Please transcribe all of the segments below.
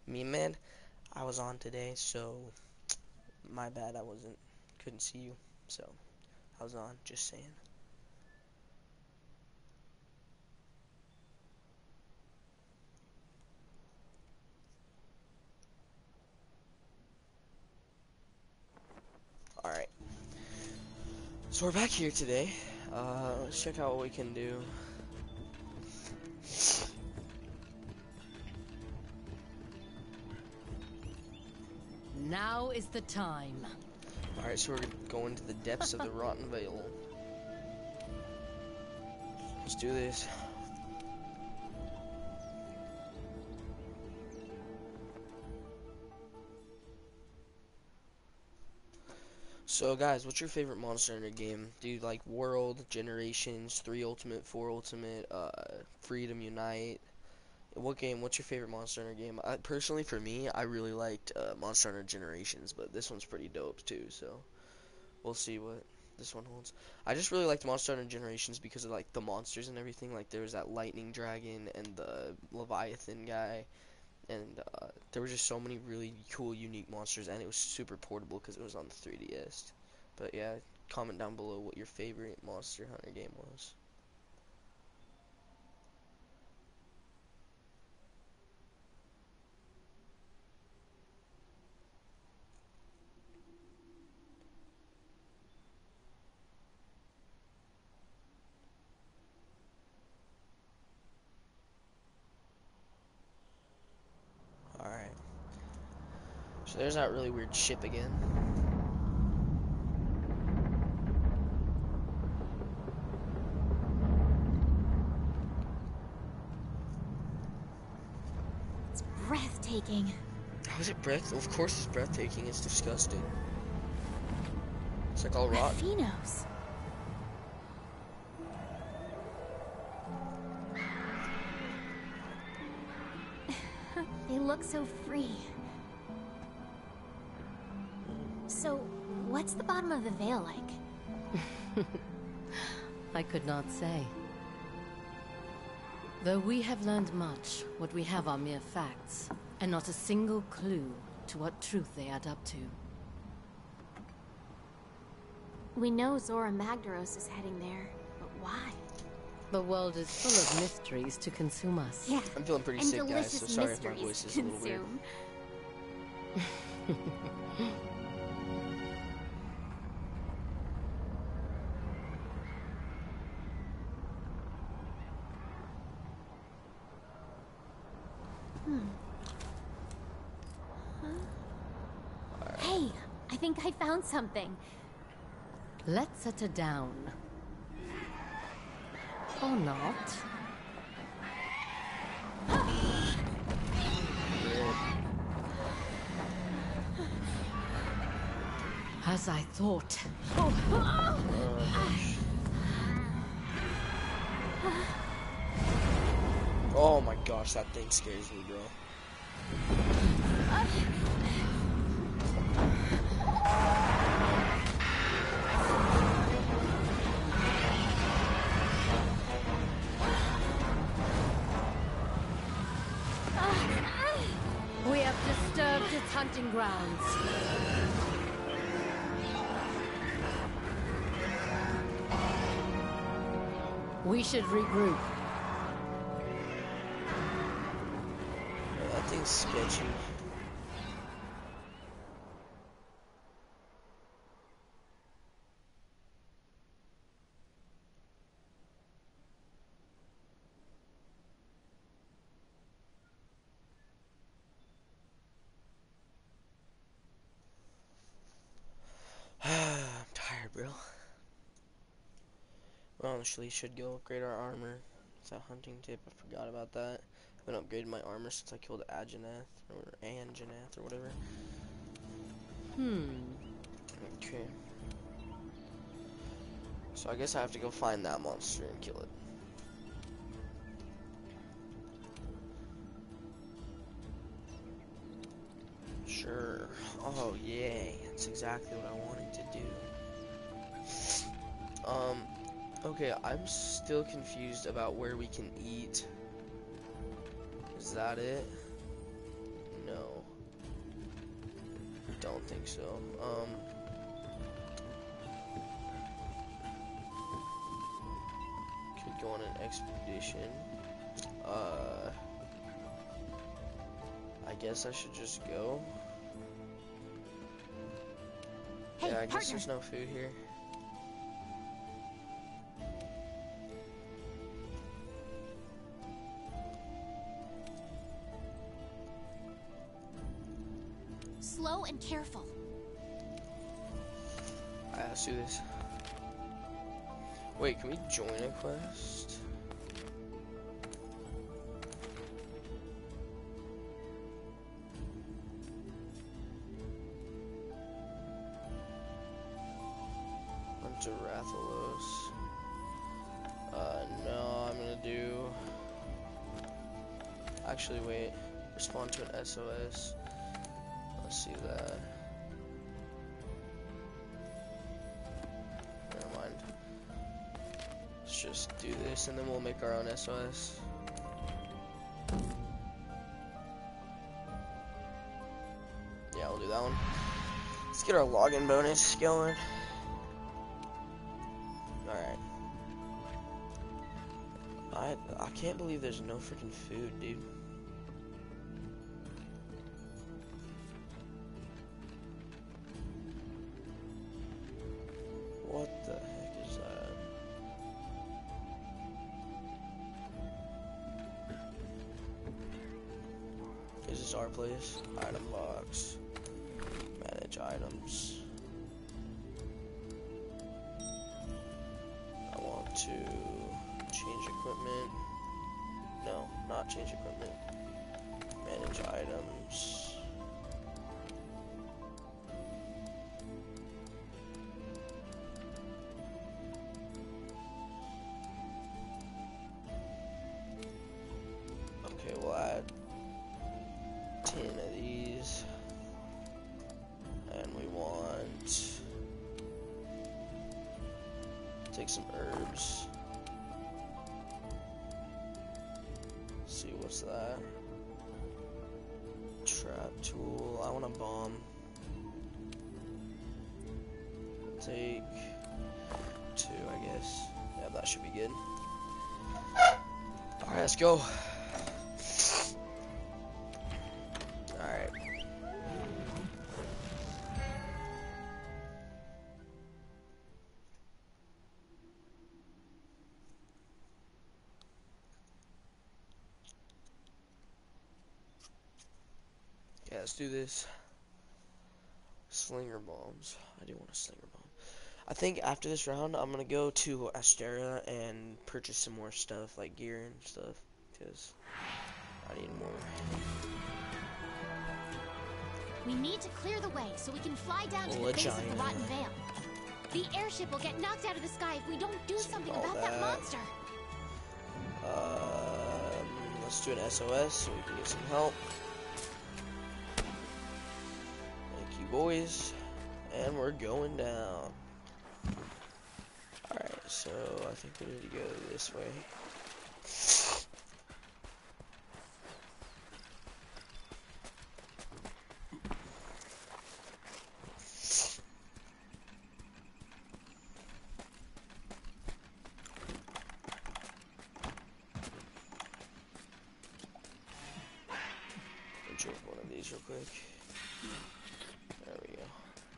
Me, man, I was on today, so my bad. Couldn't see you, so I was on. Just saying. All right. So we're back here today. Let's check out what we can do. Now is the time. All right, so we're gonna go into the depths of the Rotten Vale. Let's do this. So guys, what's your favorite Monster Hunter game? Do you like World, Generations, 3 Ultimate, 4 Ultimate, Freedom Unite? What's your favorite Monster Hunter game? Personally, for me, I really liked Monster Hunter Generations, but this one's pretty dope too, so we'll see what this one holds. I just really liked Monster Hunter Generations because of like the monsters and everything. Like there was that lightning dragon and the Leviathan guy, and there were just so many really cool, unique monsters, and it was super portable because it was on the 3DS. But yeah, comment down below what your favorite Monster Hunter game was. Alright. So there's that really weird ship again. It's breathtaking. How is it Of course it's breathtaking. It's disgusting. It's like all rotten. Raffinos. They look so free. So, what's the bottom of the veil like? I could not say. Though we have learned much, what we have are mere facts, and not a single clue to what truth they add up to. We know Zora Magdaros is heading there, but why? The world is full of mysteries to consume us. Yeah, I'm feeling pretty and sick, guys, so delicious sorry if my mysteries voice is to a little weird. consume. Hey, I think I found something. Let's set her down. Or not. As I thought. Oh my gosh, that thing scares me, bro. We have disturbed its hunting grounds. We should regroup. That thing's sketchy. I'm tired, bro. We honestly should go upgrade our armor. It's a hunting tip. I forgot about that. I haven't upgraded my armor since I killed Anjanath or whatever. Okay. So I guess I have to go find that monster and kill it. Sure. Oh, yay. That's exactly what I wanted to do. Okay, I'm still confused about where we can eat. Is that it? No. don't think so. Could go on an expedition. I guess I should just go. Hey, Yeah, I guess partner. there's no food here. Slow and careful. Alright, let's do this. Wait, can we join a quest? Hunter Rathalos. No, I'm gonna do... Actually, wait. Respond to an SOS. Let's see that. Never mind. Let's just do this and then we'll make our own SOS. Yeah, we'll do that one. Let's get our login bonus going. Alright. I can't believe there's no freaking food, dude. What the heck is that? Is this our place? Item box. Manage items. I want to change equipment. No, not change equipment. Manage items. Okay, we'll add 10 of these. And we want... Take some herbs. See, what's that? Trap tool. I want a bomb. Take 2, I guess. Yeah, that should be good. Alright, let's go. Alright. Yeah, let's do this. Slinger bombs. I do want a slinger bomb. I think after this round, I'm gonna go to Astera and purchase some more stuff, like gear and stuff, because I need more. We need to clear the way so we can fly down to the base of the Legiana. Rotten Vale. The airship will get knocked out of the sky if we don't do something all about that that. monster. Let's do an SOS so we can get some help. Thank you, boys. And we're going down. Alright, so I think we need to go this way. Drink one of these real quick. There we go.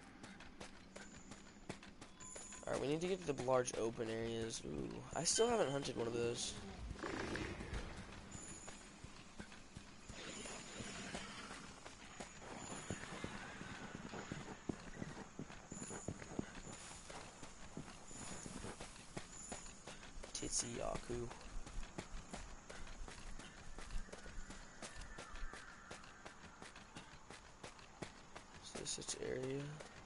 Alright, we need to get to the large open areas. Ooh, I still haven't hunted one of those. Yaku. Is this its area?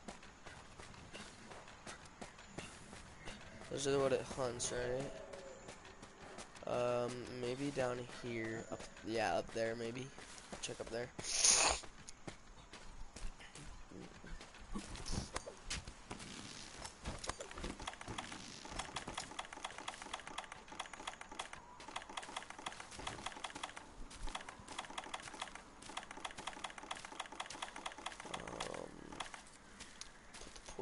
Those are what it hunts, right? Maybe down here. Up, yeah, up there, maybe. Check up there.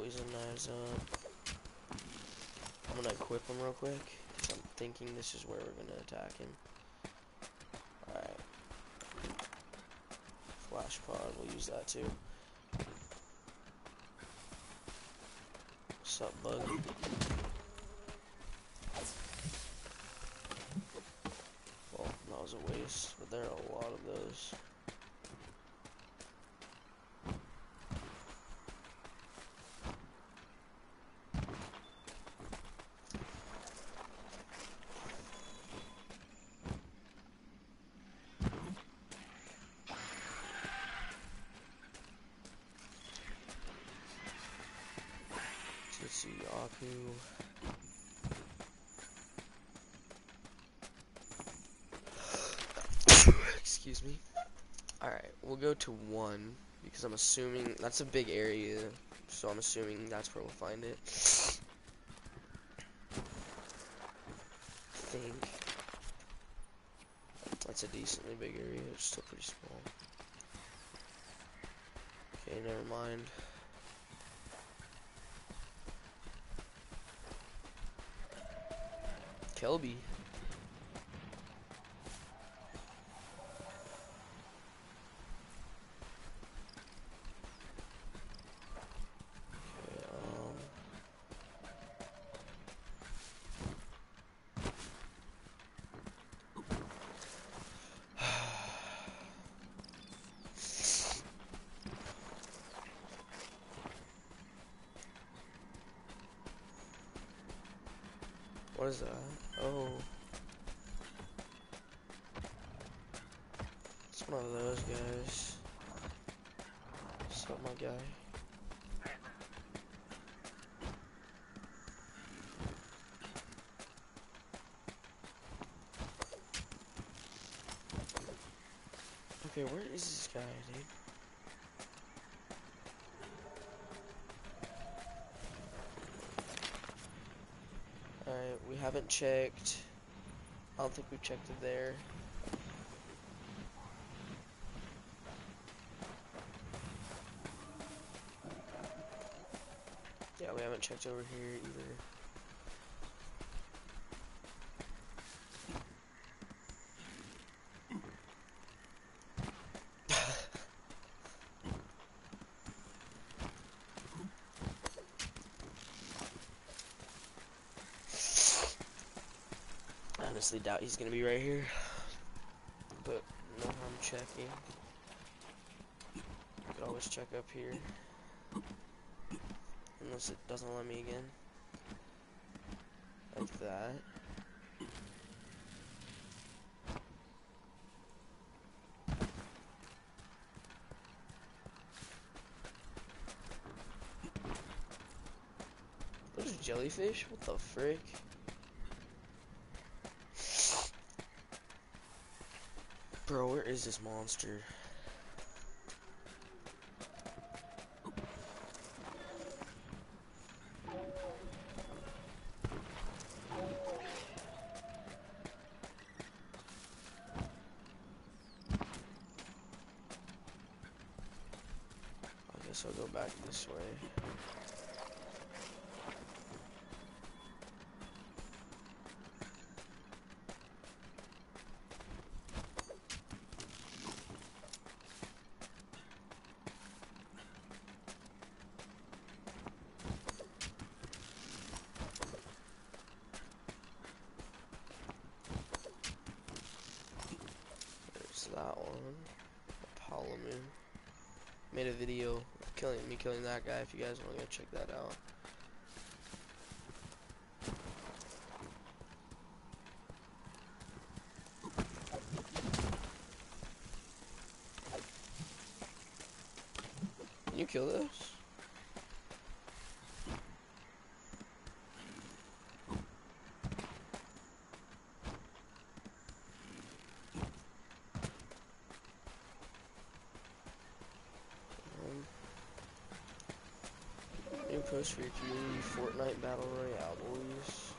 poison knives up. I'm gonna equip him real quick, because I'm thinking this is where we're gonna attack him. Alright. Flash pod, we'll use that too. What's up, bug? Well, that was a waste, but there are a lot of those. Let's see, Yaku. Excuse me. Alright, we'll go to 1, because I'm assuming that's a big area, so I'm assuming that's where we'll find it. I think. That's a decently big area, it's still pretty small. Okay, never mind. Kelby. Okay, what is that? Oh. It's one of those guys. What's up, my guy? Okay, where is this guy, dude? Alright, we haven't checked. I don't think we've checked it there. Yeah, we haven't checked over here either. I honestly doubt he's gonna be right here. But no harm checking. You could always check up here. Unless it doesn't let me again. Like that. Those are jellyfish? What the frick? Bro, where is this monster? I guess I'll go back this way. There's that one. Apollo Moon. Made a video of killing that guy if you guys want to go check that out. Can you kill this? New post for your community Fortnite Battle Royale, boys.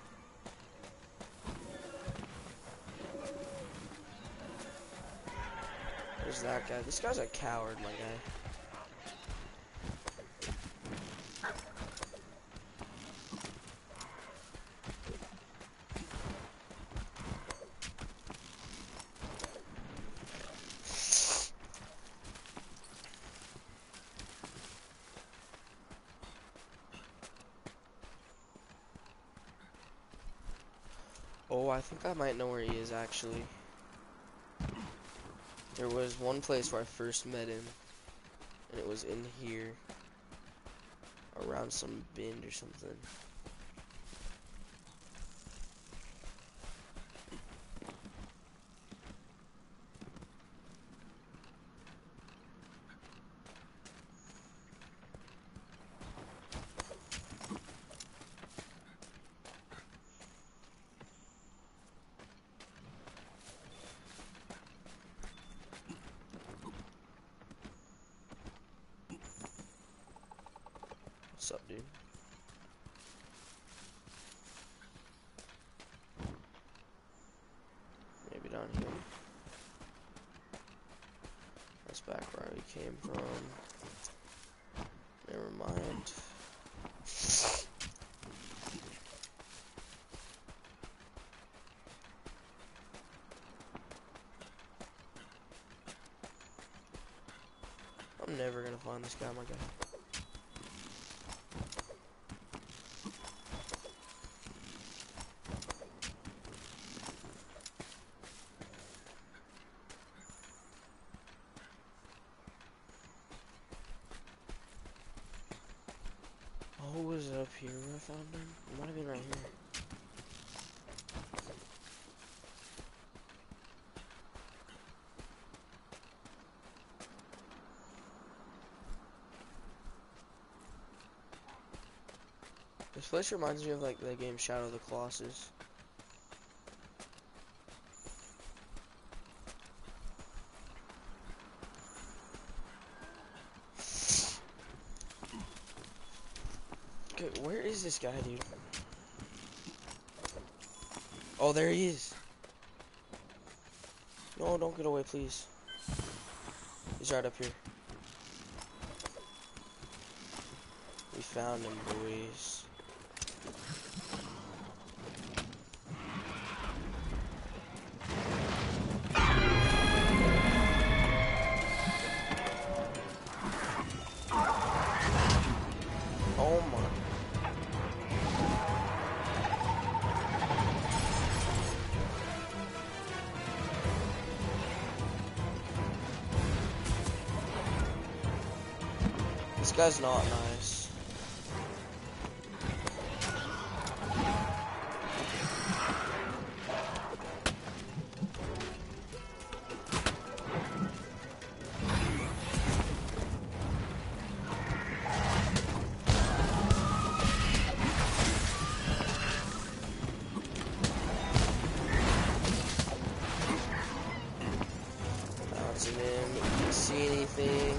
There's that guy. This guy's a coward, my guy. Oh, I think I might know where he is actually. There was one place where I first met him, and it was in here, around some bend or something. What's up, dude? Maybe down here. That's back where we came from. Never mind. I'm never gonna find this guy, my guy. Oh, was it up here where I found him? It might have been right here. This place reminds me of like the game Shadow of the Colossus. Okay, where is this guy, dude? Oh, there he is. No, don't get away, please. He's right up here. We found him, boys. Oh my. This guy's not nice. Bouncing him. Can't see anything.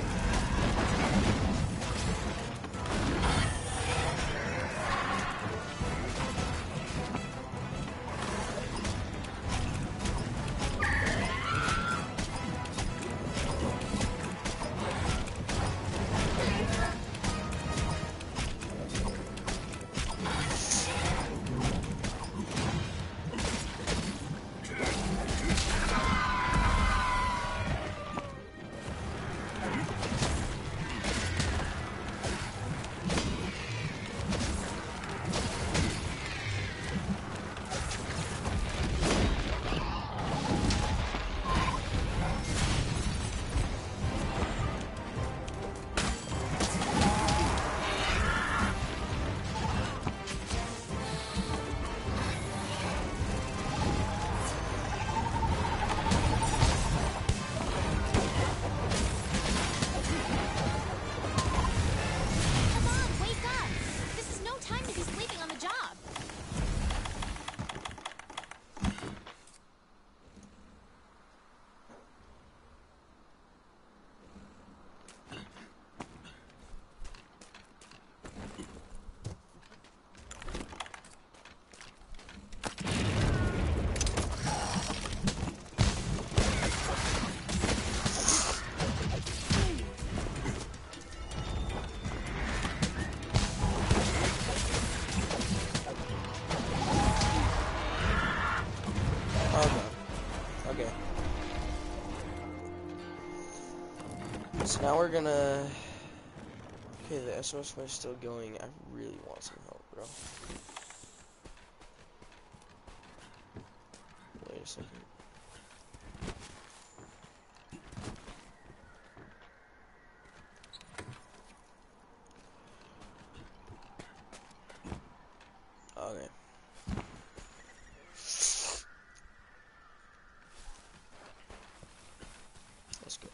Come on, wake up! This is no time to be sleeping on the job. Oh god. Okay. So now we're gonna. Okay, the SOS is still going. I really want some help, bro. second. Okay. Let's go.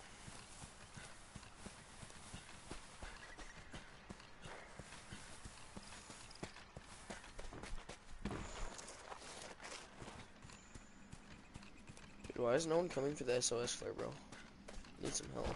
Dude, why is no one coming for the SOS flare, bro? Need some help.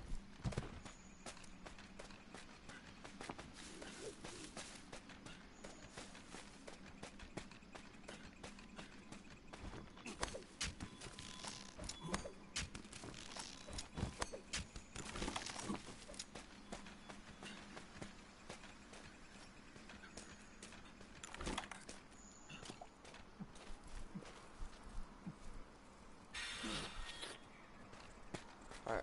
Alright.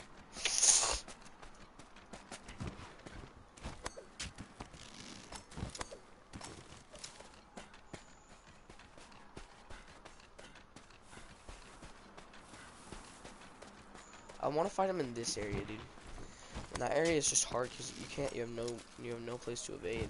I want to fight him in this area, dude. And that area is just hard because you have no place to evade.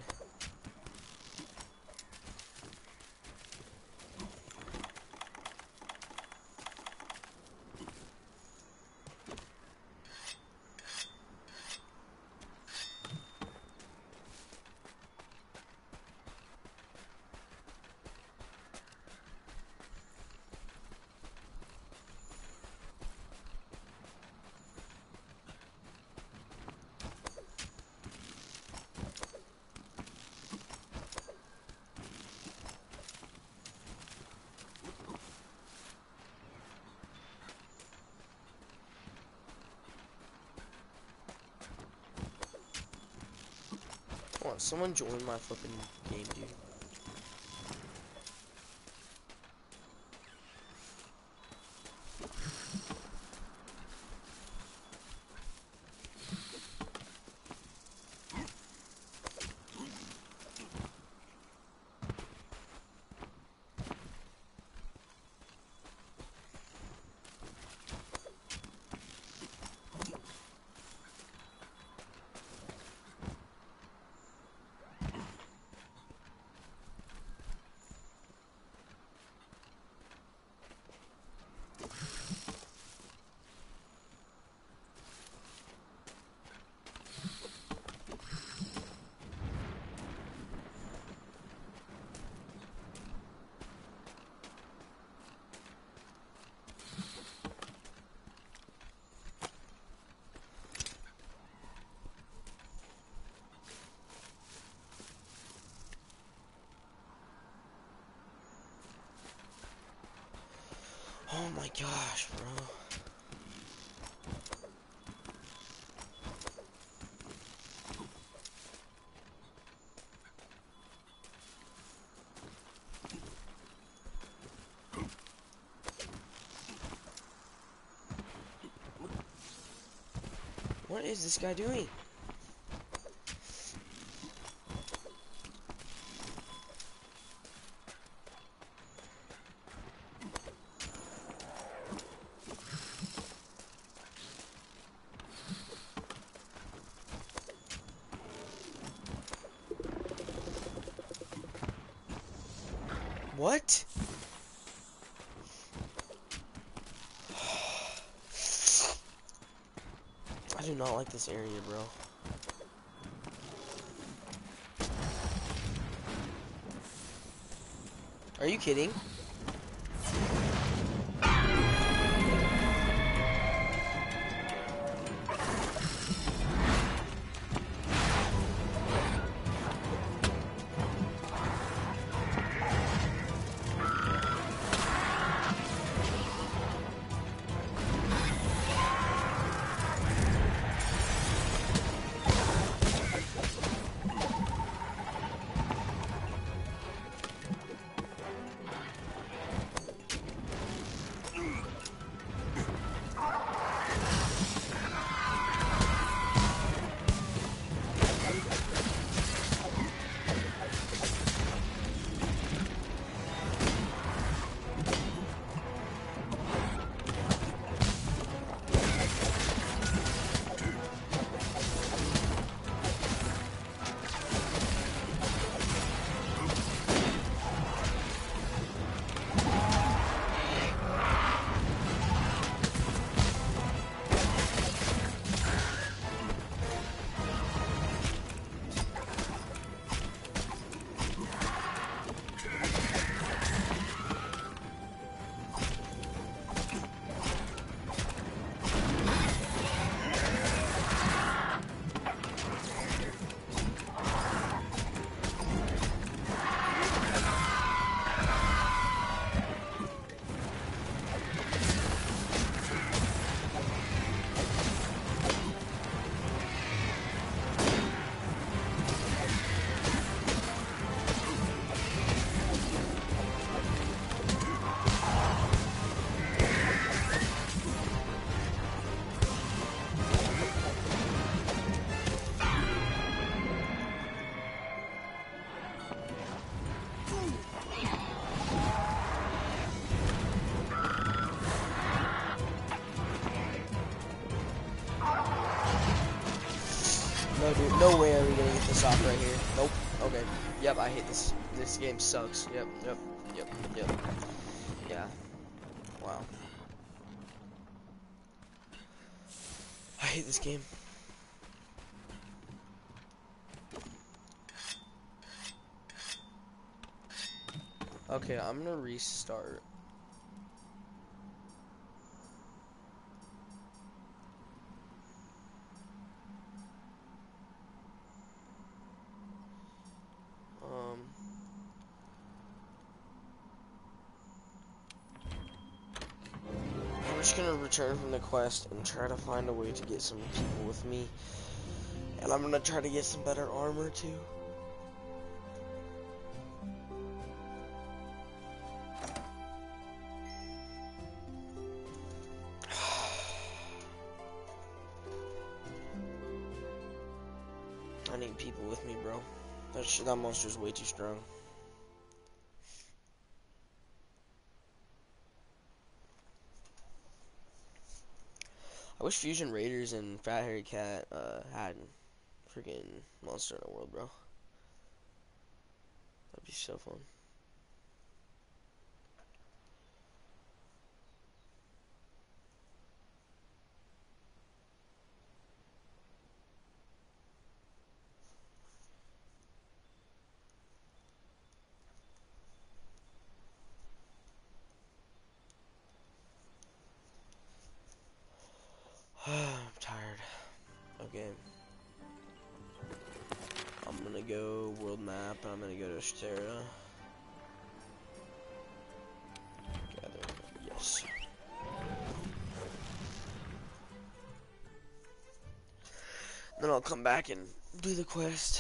Come on, someone join my flipping game, dude. Oh my gosh, bro. What is this guy doing? What? I do not like this area, bro. Are you kidding? No, dude. No way are we gonna get this off right here. Nope. Okay. Yep, I hate this. This game sucks. Yep, yep, yep, yep. Yeah. Wow. I hate this game. Okay, I'm gonna restart. I'm just gonna return from the quest and try to find a way to get some people with me. And I'm gonna try to get some better armor too. I need people with me, bro. That monster's way too strong. I wish Fusion Raiders and Fat Harry Cat had freaking Monster in the World, bro. That'd be so fun. I'm tired. Okay. I'm gonna go world map and I'm gonna go to Stera. Gather. Yes. Then I'll come back and do the quest.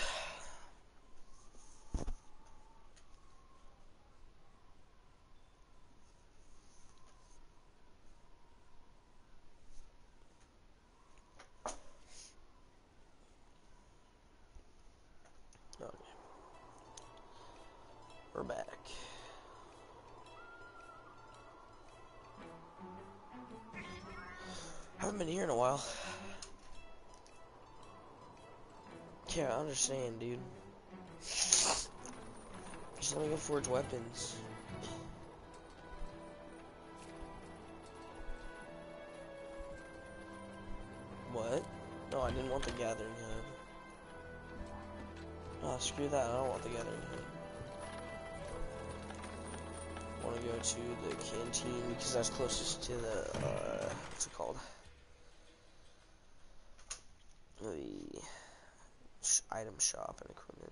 Okay. We're back. Haven't been here in a while. Yeah, I understand, dude. Just let me go forge weapons. What? No, I didn't want the gathering hub. No, screw that. I don't want the gathering hub. I want to go to the canteen because that's closest to the, what's it called? The item shop and equipment.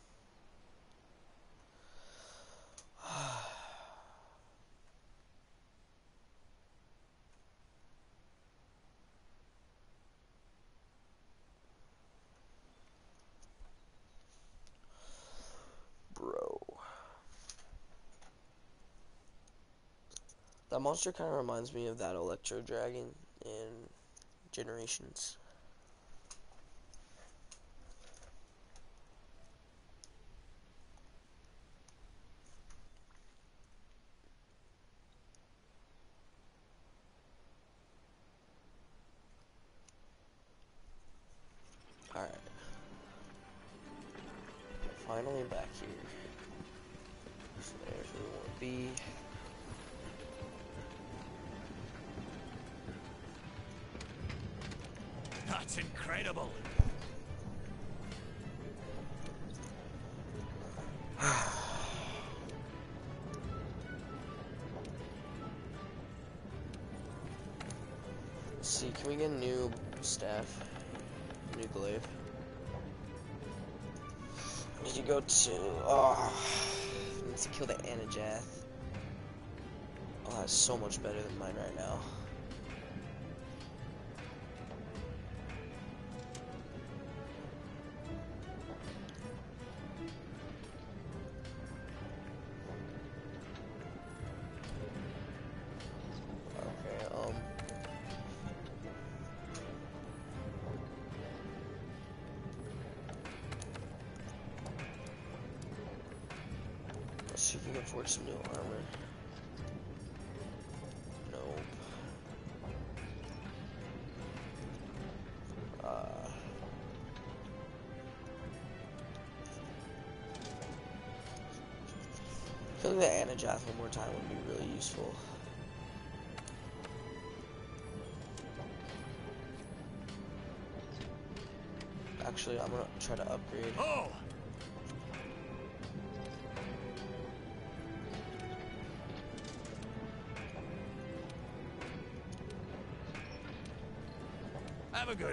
Bro. That monster kind of reminds me of that Electro Dragon in Generations. Alright. Finally back here. So there's where we want to be. That's incredible. Let's see, can we get a new staff? New glaive? I need to go to, I need to kill the Anajath. Oh, that's so much better than mine right now. Okay, let's see if we can afford some new armor. Nope. Killing the Anajath one more time would be really useful. Actually, I'm gonna try to upgrade. Oh! Have a good.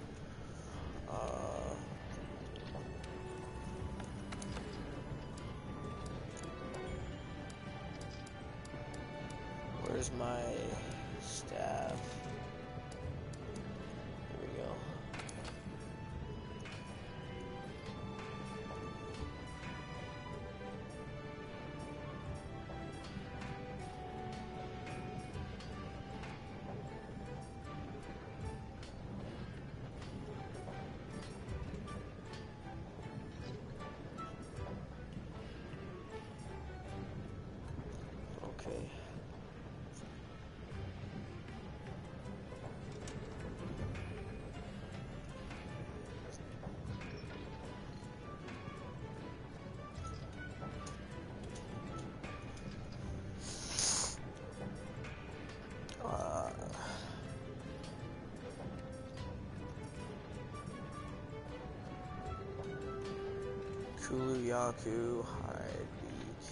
Where's my staff? Here we go. Okay. Kuluyaku Hide Beak.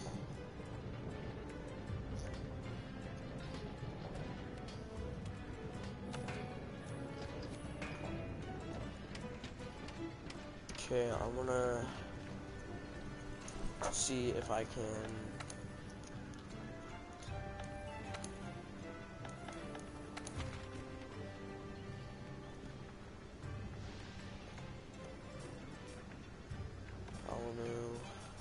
Okay, I'm gonna see if I can Alanu.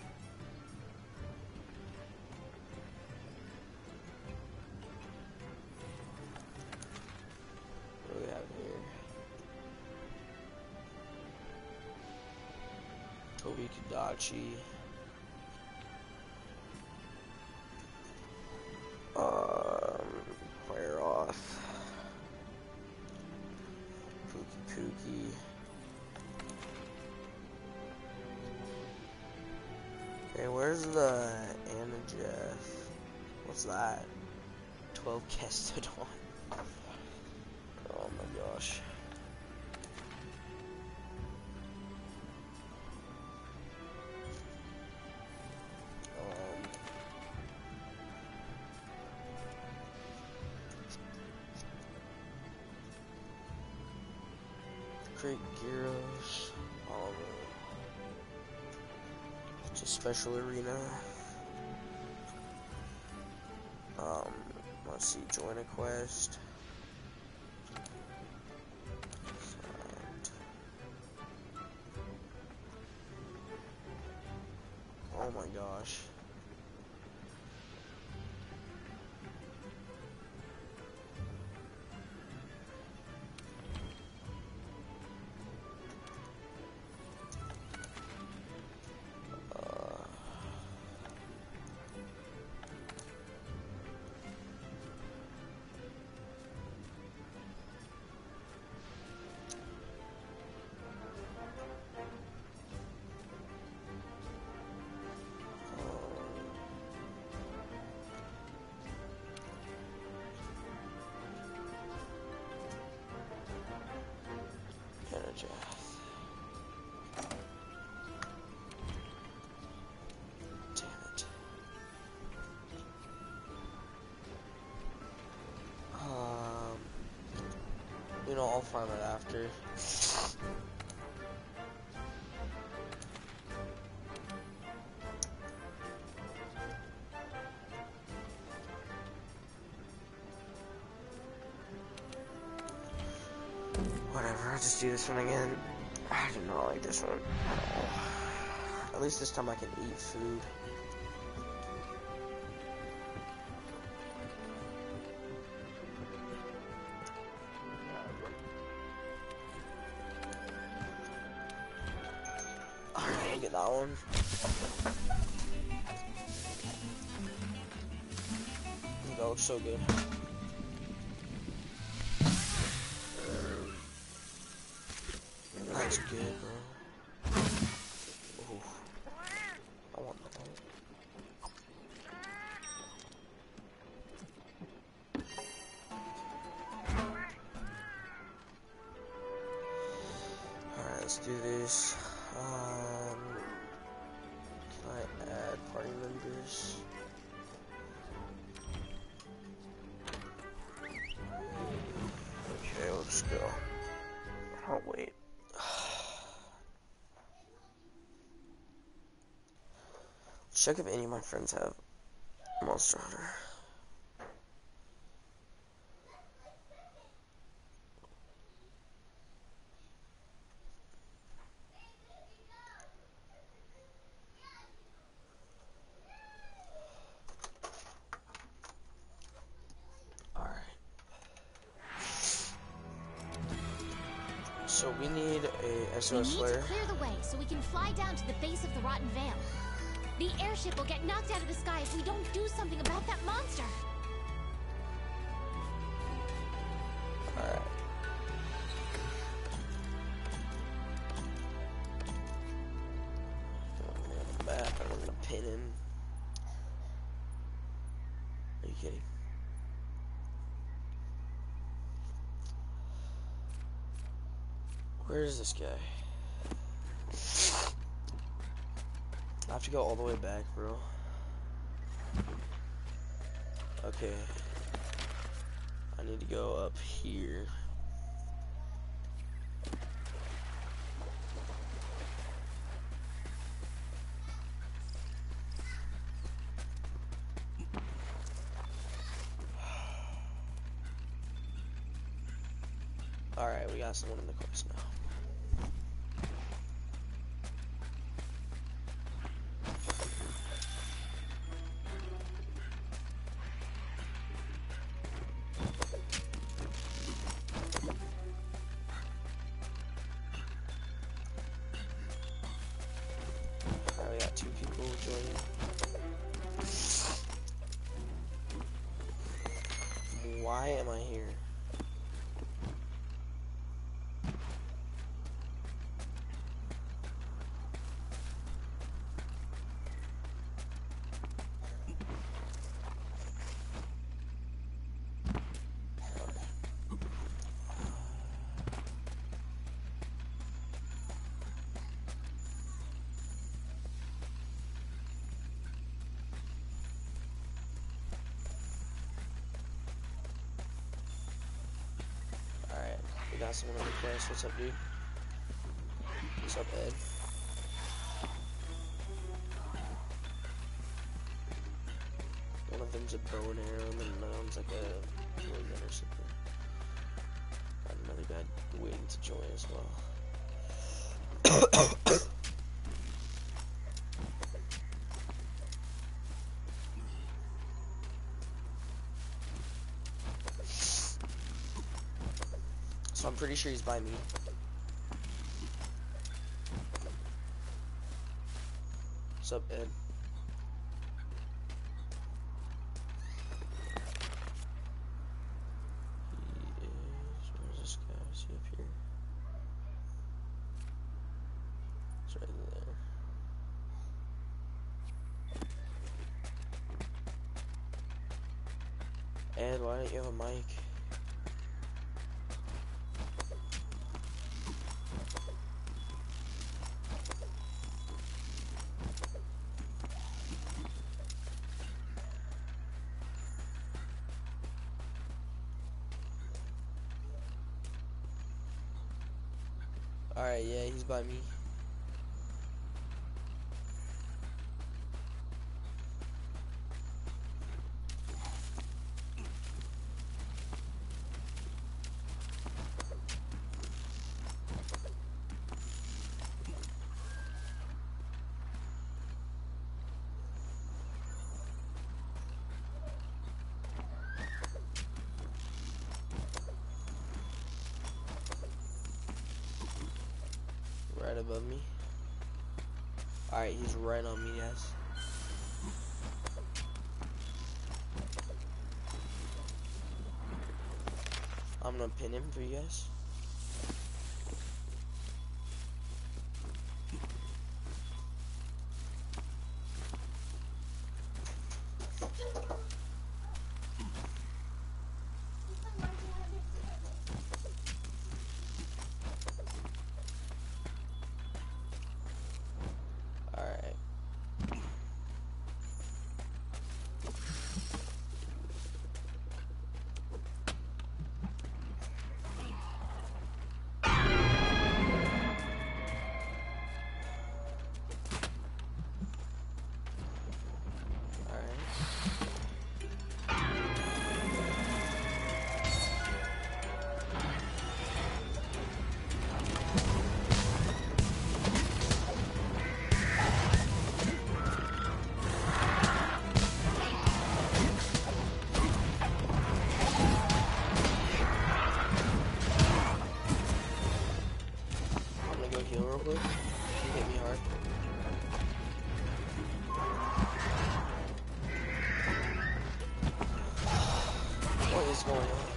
What do we have here? Tobikudachi. Fire off. Pookie Pookie. Okay, where's the Anajath? What's that? 12 Kestodon. Oh my gosh. Great Gyros. It's a special arena. Let's see, join a quest. Select. Oh my gosh. Damn it. You know, I'll farm it after. Whatever, I'll just do this one again. I do not like this one. At least this time I can eat food. Alright, I'll get that one. Ooh, that looks so good. That's good, bro. Ooh. I want that one. let's do this. Can I add party members? Okay, we'll just go. Oh, wait. Check if any of my friends have Monster Hunter. Alright. So we need a SOS We need flare. to clear the way so we can fly down to the base of the Rotten Vale. The airship will get knocked out of the sky if we don't do something about that monster. Alright. On the map, and we're gonna pin him. Are you kidding? Where is this guy? I have to go all the way back, bro. Okay. I need to go up here. Alright, we got someone in the quest now. Alright, we got 2 people joining. Why am I here? Alright, we got someone on the quest. What's up, dude? What's up, Ed? One of them's a bow and arrow, and then another one's like a gun or something. Got another guy waiting to join as well. So I'm pretty sure he's by me. What's up, Ed? He is... Where's this guy? Is he up here? He's right there. Ed, why don't you have a mic? Alright, yeah, he's by me. Right above me. Alright, he's right on me, guys. I'm gonna pin him for you guys. heal real quick? He hit me hard. What is going on?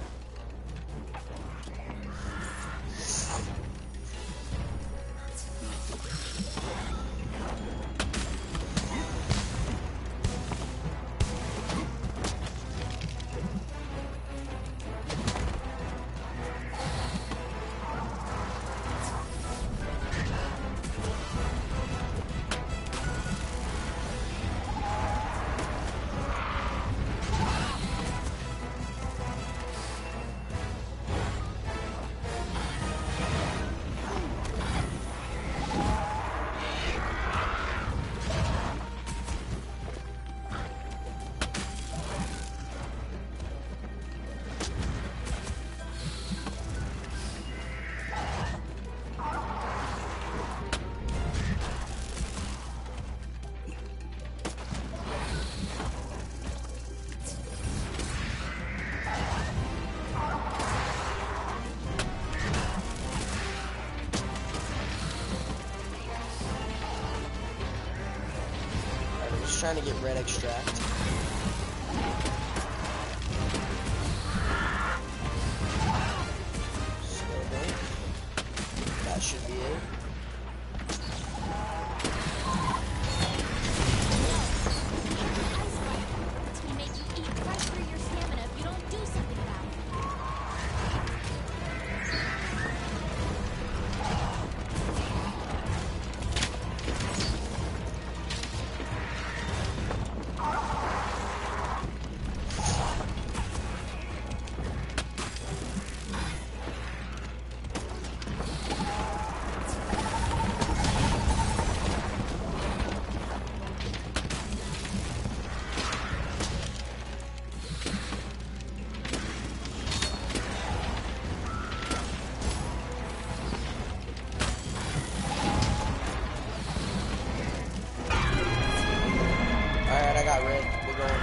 Trying to get red extract. Slowly. That should be it. It's gonna make you eat right through your stamina if you don't do something about it. Alright, I got red. We're going.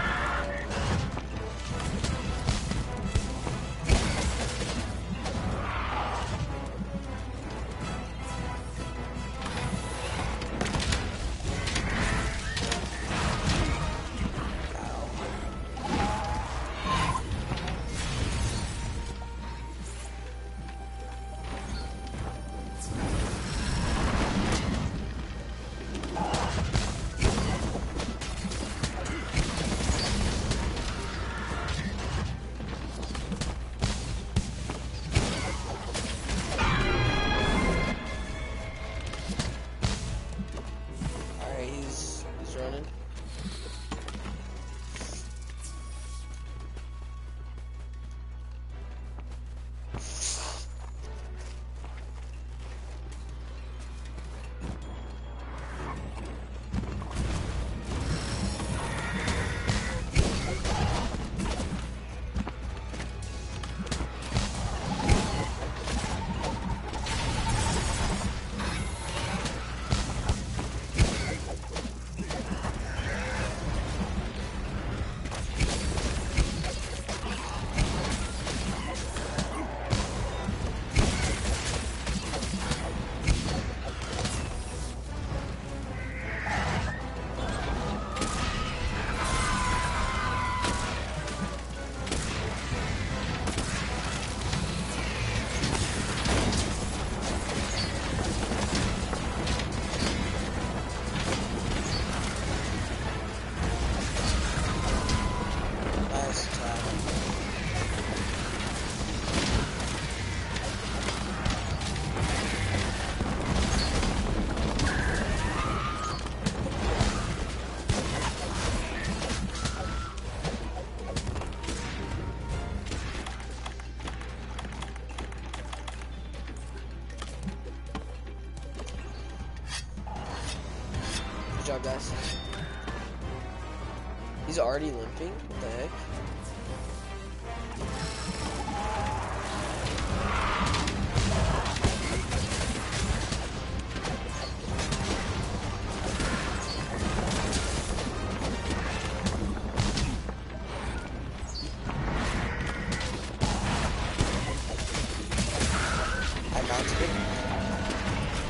Alright, he's running. Nice attack. Good job, guys. He's already limping? What the heck? I mounted it.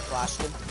Flashed him.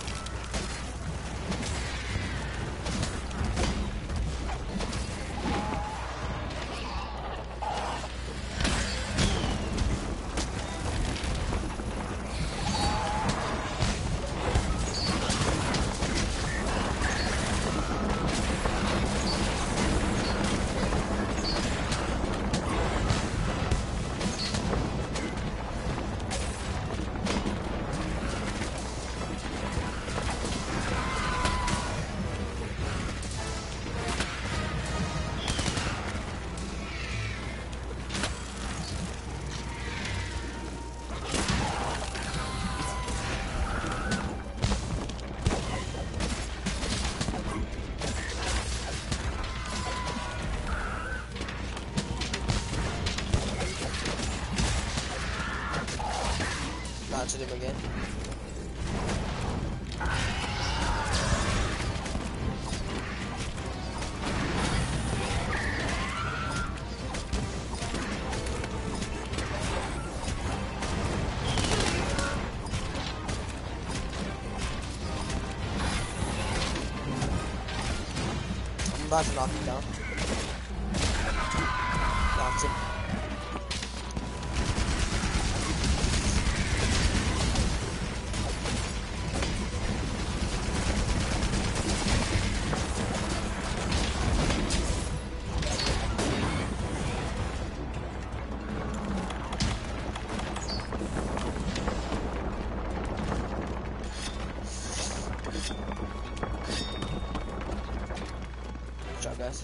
Notched him again. I'm about to knock him down. Knocked him. Good job, guys.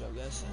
job, guys.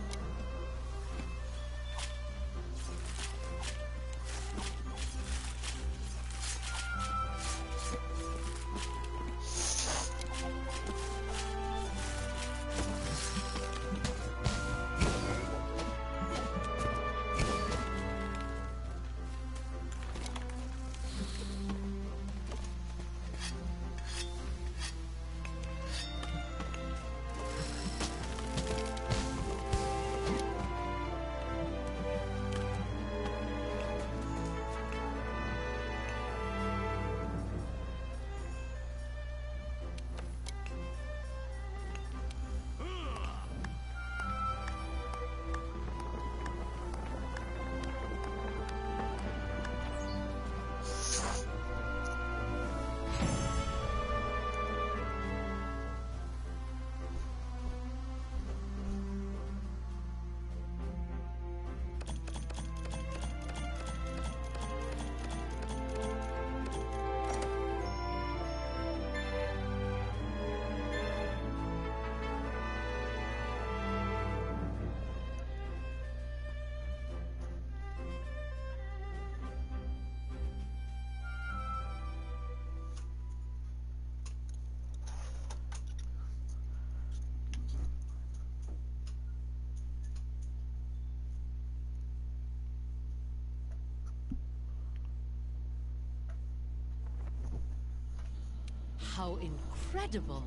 How incredible!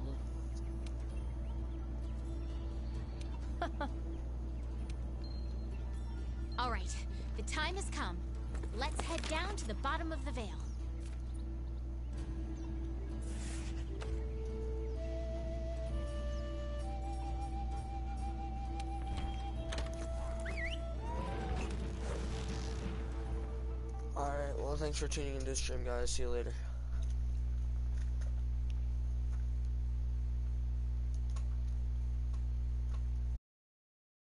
All right, the time has come. Let's head down to the bottom of the Veil. Alright, well, thanks for tuning into the stream, guys. See you later.